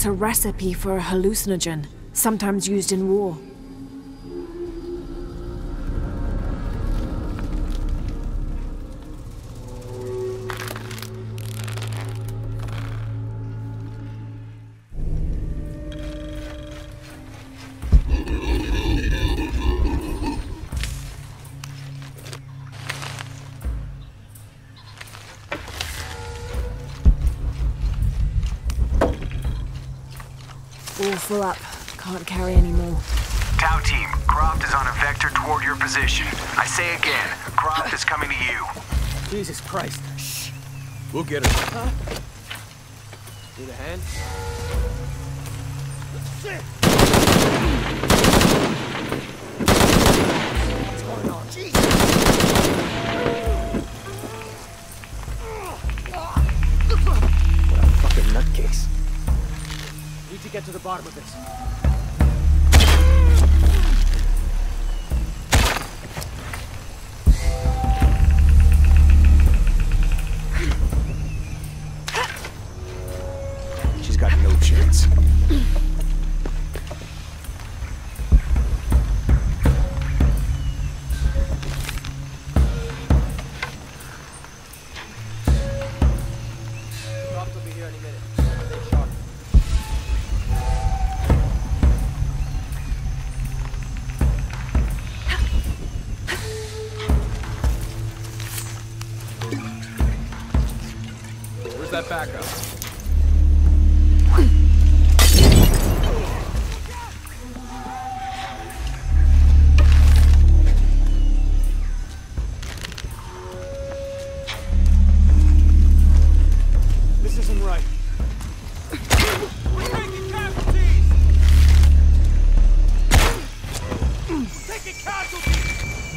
It's a recipe for a hallucinogen, sometimes used in war. All full up. Can't carry any more. Tau team, Croft is on a vector toward your position. I say again, Croft is coming to you. Jesus Christ. Shh. We'll get her. Need a hand? Shit! What's going on? Jesus! What a fucking nutcase. Need to get to the bottom of this. She's got no chance. Drops will be here any minute. Stay sharp. Where's that backup? This isn't right. We're taking casualties! Taking casualties!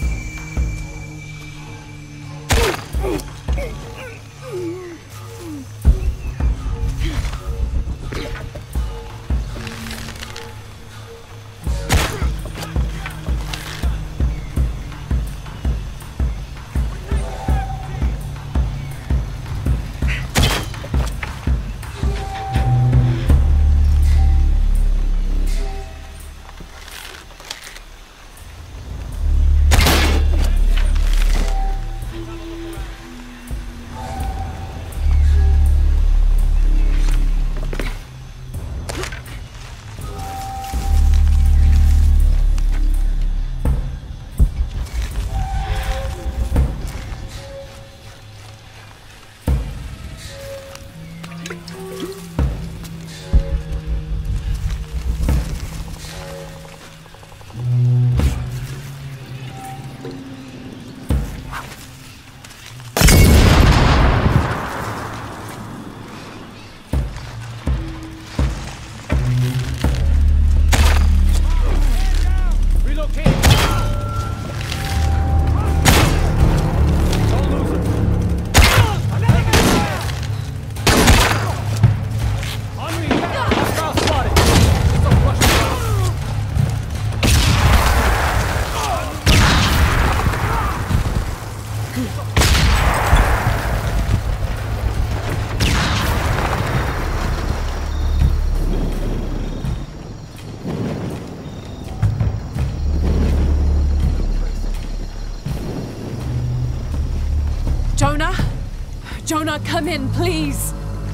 Jonah? Jonah, come in, please!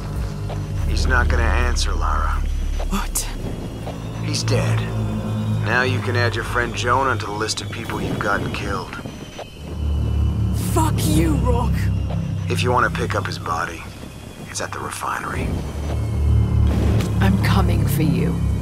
He's not gonna answer, Lara. What? He's dead. Now you can add your friend Jonah to the list of people you've gotten killed. Fuck you, Rock! If you want to pick up his body, it's at the refinery. I'm coming for you.